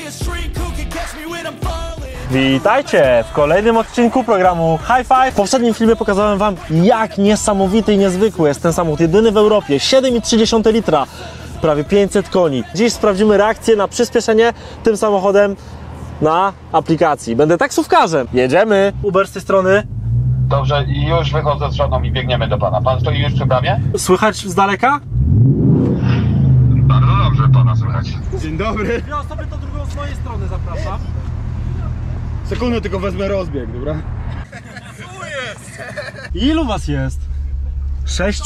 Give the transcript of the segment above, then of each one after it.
Witajcie w kolejnym odcinku programu High Five. W poprzednim filmie pokazałem wam, jak niesamowity i niezwykły jest ten samochód. Jedyny w Europie, 7,3 litra, prawie 500 koni. Dziś sprawdzimy reakcję na przyspieszenie tym samochodem na aplikacji. Będę taksówkarzem. Jedziemy. Uber z tej strony. Dobrze, i już wychodzę z żoną i biegniemy do pana. Pan stoi już przy bramie? Słychać z daleka? Bardzo dobrze pana słychać. Dzień dobry. Dwie osoby to drugą z mojej strony zapraszam. Sekundę, tylko wezmę rozbieg, dobra? Ilu was jest? 6?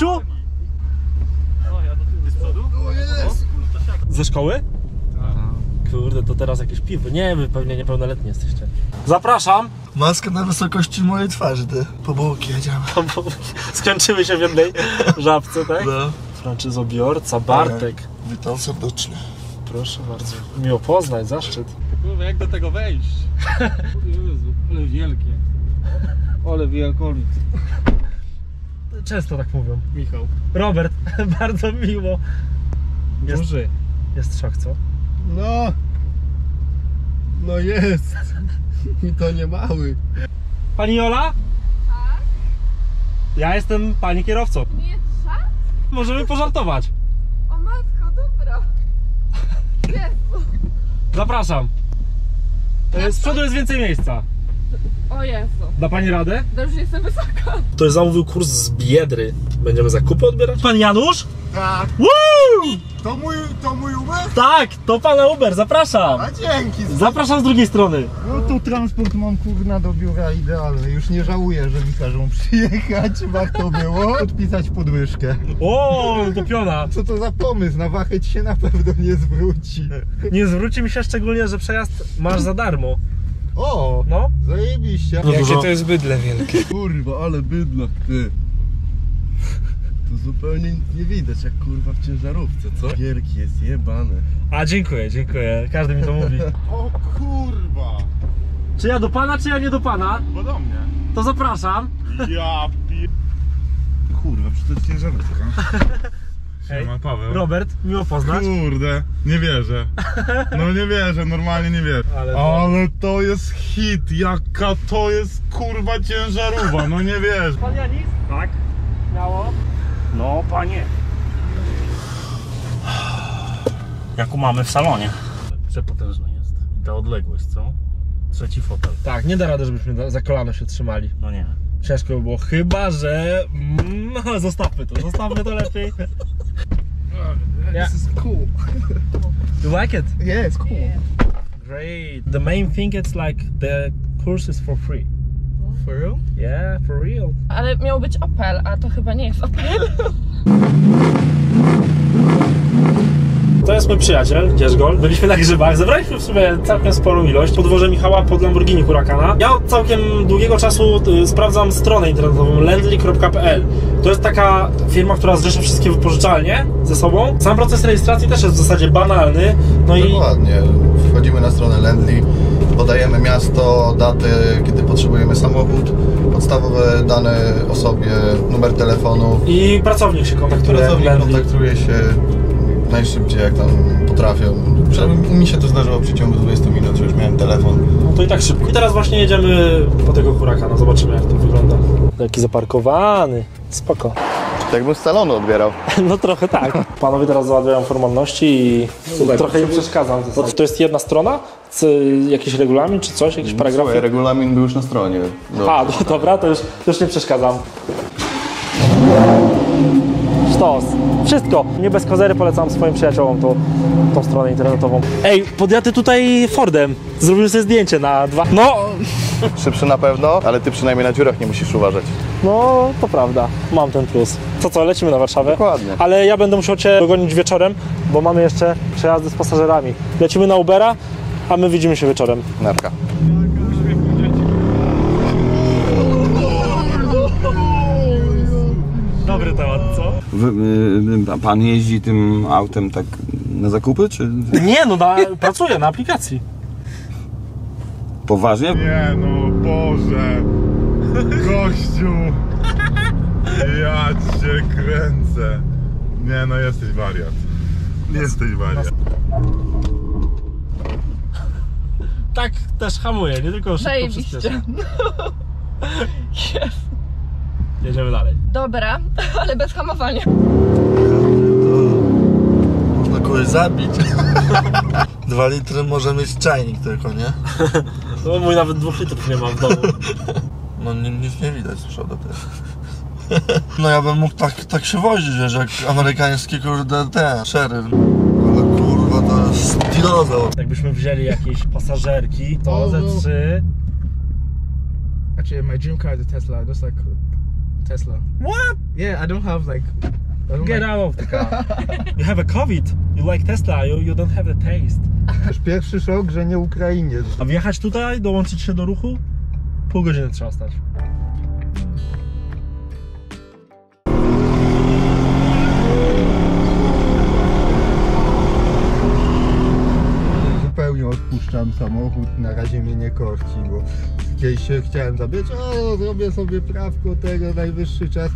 Ze szkoły? Kurde, to teraz jakieś piwo. Nie, wy pewnie niepełnoletni jesteście. Zapraszam. Maskę na wysokości mojej twarzy, ty. Po bułki jedziemy. Skończyły się w jednej żabce, tak? No. Franczyzobiorca Bartek. Witam serdecznie. Proszę bardzo. Miło poznać, zaszczyt. Kurwa, jak do tego wejść? Jezu, ale wielkie. Ale wielkolit. Często tak mówią. Michał. Robert, bardzo miło. Duży. Jest szok, co? No. No jest. I to nie mały. Pani Jola? Tak? Ja jestem pani kierowcą. Nie trzeba? Możemy pożartować. O matko, dobra. Jezu. Zapraszam. Z przodu jest więcej miejsca. O Jezu. Da pani radę? Dobrze, jestem wysoka. Ktoś zamówił kurs z Biedry. Będziemy zakupy odbierać? Pan Janusz? Tak. Woo! To mój Uber? Tak, to pana Uber, zapraszam. A dzięki. Zapraszam z drugiej strony. No tu transport mam kurna do biura idealny. Już nie żałuję, że mi każą przyjechać. Warto było podpisać podwyżkę. O, to piona. Co to za pomysł? Na wachę ci się na pewno nie zwróci. Nie zwróci mi się szczególnie, że przejazd masz za darmo. O, No. zajebiście. No dużo. to jest bydle wielkie. Kurwa, ale bydle, ty. To zupełnie nie widać jak kurwa w ciężarówce, co? Gierki jest jebane. A dziękuję, dziękuję. Każdy mi to mówi. O kurwa. Czy ja do pana, czy ja nie do pana? Bo do mnie. To zapraszam. Ja Kurwa, przecież to jest ciężarówka. Hej, Siema, Paweł. Robert, miło poznać. Kurde, nie wierzę. No nie wierzę, normalnie nie wierzę. Ale to jest hit, jaka to jest kurwa ciężarówka, no nie wierzę. Pan Janis? Tak. Miało? No panie. Jak mamy w salonie. Przepotężny jest. I ta odległość, co? Trzeci fotel. Tak, nie da rady, żebyśmy za kolano się trzymali. No nie. Ciężko by było, chyba że... No, zostawmy to lepiej. This is cool. You like it? Yeah, it's cool. Great. The main thing is like the course is for free. For real? Yeah, for real. Ale miał być Opel, a to chyba nie jest Opel. To jest mój przyjaciel, Dzierzgol. Byliśmy na grzybach, zebraliśmy w sumie całkiem sporą ilość. Podwoże Michała pod Lamborghini Huracana. Ja od całkiem długiego czasu sprawdzam stronę internetową landly.pl. To jest taka firma, która zrzesza wszystkie wypożyczalnie ze sobą. Sam proces rejestracji też jest w zasadzie banalny. No Dokładnie. Wchodzimy na stronę Landly, podajemy miasto, datę, kiedy potrzebujemy samochód, podstawowe dane o sobie, numer telefonu. i pracownik się kontaktuje. Pracownik Landly. kontaktuje się najszybciej jak tam potrafią. Przynajmniej mi się to zdarzyło w przeciągu 20 minut, że już miałem telefon. No to i tak szybko. I teraz właśnie jedziemy po tego Huracana, zobaczymy jak to wygląda. Jaki zaparkowany, spoko. Jakbym z salonu odbierał. No trochę tak. Panowie teraz załatwiają formalności i trochę im przeszkadzam. To jest jedna strona? Jakiś regulamin czy coś? Jakiś paragraf? Słuchaj, regulamin był już na stronie. A, dobra, to już nie przeszkadzam. Sztos. Wszystko. Nie bez kozery polecam swoim przyjaciołom tą stronę internetową. Ej, podjadę tutaj Fordem. Zrobimy sobie zdjęcie na 2. No, Szybszy na pewno, ale ty przynajmniej na dziurach nie musisz uważać. no to prawda. Mam ten plus. Co, lecimy na Warszawę? Dokładnie. Ale ja będę musiał cię dogonić wieczorem, bo mamy jeszcze przejazdy z pasażerami. Lecimy na Ubera, a my widzimy się wieczorem. Narka. Dobry temat, co? Pan jeździ tym autem tak na zakupy, czy Nie, no pracuję na aplikacji. poważnie? Nie no, Boże. Gościu. Ja cię kręcę. Nie no, jesteś wariat. Jesteś wariat. tak też hamuje, nie tylko szybko przyspiesza. Yes. Jedziemy dalej. Dobra, ale bez hamowania. Można kogoś zabić. 2 litry może mieć czajnik tylko, nie? No mój nawet 2 litrów nie ma w domu. No nic nie widać z przodu też. No ja bym mógł tak się wozić, wiesz, jak amerykański kurde szeryf. Ale kurwa to jest dinozaur. Jakbyśmy wzięli jakieś pasażerki, to ze 3. Actually, my dream car is a Tesla. Just like Tesla. What? Yeah, I don't have like. Get out of the car. You have a COVID. You like Tesla, you don't have the taste. Już pierwszy szok, że nie Ukrainiec. A wjechać tutaj, dołączyć się do ruchu? Pół godziny trzeba stać. Zupełnie odpuszczam samochód, na razie mnie nie korci, bo kiedyś się chciałem zabić, zrobię sobie prawko tego, najwyższy czas.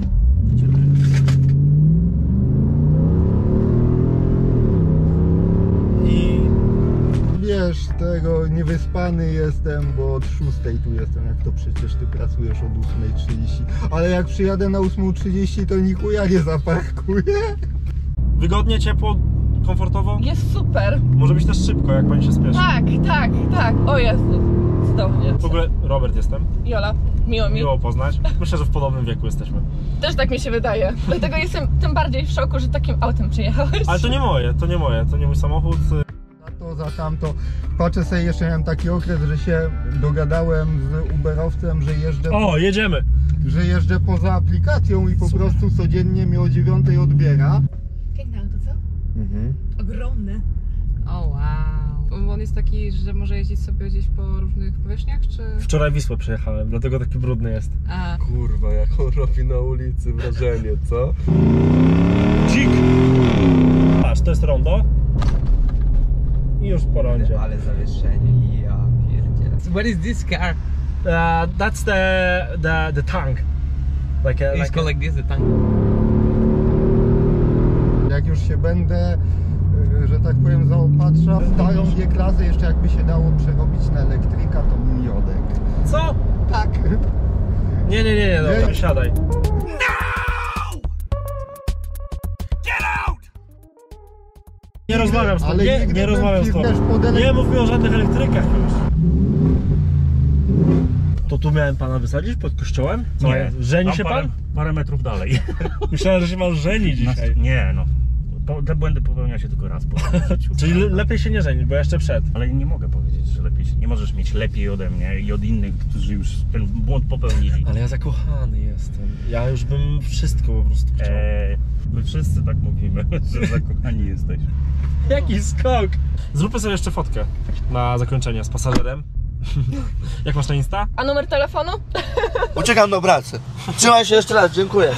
I wiesz, tego niewyspany jestem, bo od 6 tu jestem, jak to przecież ty pracujesz od 8:30. Ale jak przyjadę na 8:30, to ni chuja nie zaparkuję. Wygodnie, ciepło, komfortowo? Jest super. Może być też szybko, jak pani się spieszy. Tak. O Jezu, cudownie. W ogóle Robert jestem. Jola, miło mi. Miło poznać. Myślę, że w podobnym wieku jesteśmy. Też tak mi się wydaje. Dlatego jestem tym bardziej w szoku, że takim autem przyjechałeś. Ale to nie moje, to nie mój samochód. Za to, za tamto. Patrzę sobie, jeszcze miałem taki okres, że się dogadałem z Uberowcem, że jeżdżę... O, jedziemy! Że jeżdżę poza aplikacją i po prostu codziennie mi o 9 odbiera. Piękne auto, co? Ogromny. O wow. On jest taki, że może jeździć sobie gdzieś po różnych powierzchniach, czy... Wczoraj Wisłę przejechałem, dlatego taki brudny jest. A. Kurwa, jak on robi na ulicy wrażenie, co? Dzik! Patrz, to jest rondo. I już po rondzie. Ale zawieszenie, ja pierdzielę. What is this car? That's the tank. It's called like this, the tank. Jak już się będę, że tak powiem, zaopatrzał, zdają G-klasy, jeszcze jakby się dało przerobić na elektryka, to bym miodek. Co? Tak. Nie, dobra, siadaj. Nie rozmawiam z tobą, nie rozmawiam z tobą. Nie mów mi o żadnych elektrykach już. To tu miałem pana wysadzić pod kościołem? Co, Nie. żeni się pan? Parę metrów dalej. Myślałem, że się pan żeni dzisiaj. Nie no. Te błędy popełnia się tylko raz po życiu. Czyli lepiej się nie żenić, bo jeszcze przed. Ale nie mogę powiedzieć, że lepiej się. Nie możesz mieć lepiej ode mnie i od innych, którzy już ten błąd popełnili. Ale ja zakochany jestem. Ja już bym wszystko po prostu chciał. My wszyscy tak mówimy, że zakochani jesteśmy. Jaki skok! Zróbmy sobie jeszcze fotkę na zakończenie z pasażerem. Jak masz na Insta? A numer telefonu? Uciekam do pracy. Trzymaj się jeszcze raz, dziękuję.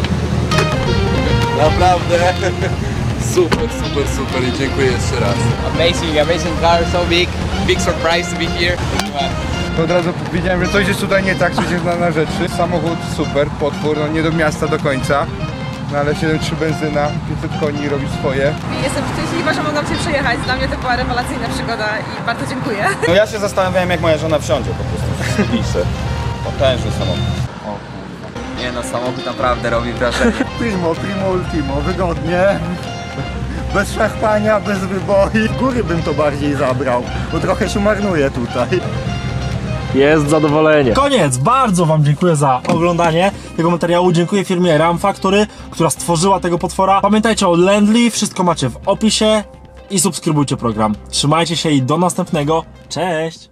Naprawdę. Super i dziękuję jeszcze raz. Amazing car, so big surprise to be here. To od razu wiedziałem, że coś jest tutaj nie tak, coś jest na rzeczy. Samochód super, potwór, no nie do miasta do końca. No ale 7.3 benzyna, 500 koni robi swoje. Jestem szczęśliwa, że mogłam się przejechać. Dla mnie to była rewelacyjna przygoda i bardzo dziękuję. No ja się zastanawiałem, jak moja żona wsiądzie po prostu w Lisy. Potężny samochód. O kurwa. Nie no, samochód naprawdę robi wrażenie. Primo ultimo, wygodnie. Bez szarpania, bez wyboi. W góry bym to bardziej zabrał, bo trochę się marnuje tutaj. Jest zadowolenie. Koniec! Bardzo wam dziękuję za oglądanie tego materiału. Dziękuję firmie Ram Factory, która stworzyła tego potwora. Pamiętajcie o Landly, wszystko macie w opisie i subskrybujcie program. Trzymajcie się i do następnego. Cześć!